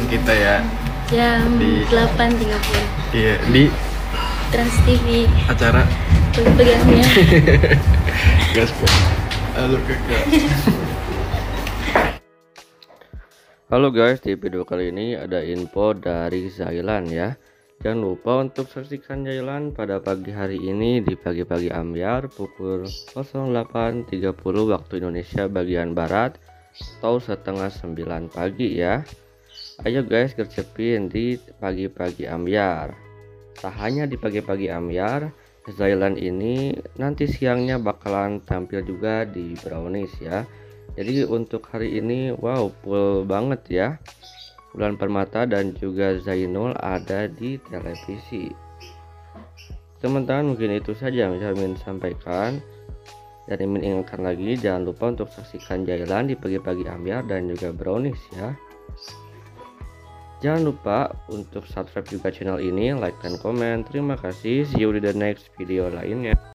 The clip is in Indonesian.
nonton kita ya jam Di- 8.30 iya di Trans TV acara pegangnya. Gaspol. Halo kakak. Halo guys, di video kali ini ada info dari Zailan ya. Jangan lupa untuk saksikan Zailan pada pagi hari ini di pagi-pagi ambyar pukul 08.30 waktu Indonesia bagian Barat atau setengah 9 pagi ya. Ayo guys, gercepin di pagi-pagi ambyar. Tak hanya di pagi-pagi ambyar, Zailan ini nanti siangnya bakalan tampil juga di Brownies ya. Jadi untuk hari ini wow full banget ya. Bulan Permata dan juga Zainul ada di televisi. Teman-teman, mungkin itu saja yang bisa Mimin sampaikan. Dan Mimin ingatkan lagi, jangan lupa untuk saksikan Zailan di pagi-pagi ambyar dan juga Brownies ya. Jangan lupa untuk subscribe juga channel ini, like dan komen. Terima kasih, see you di the next video lainnya.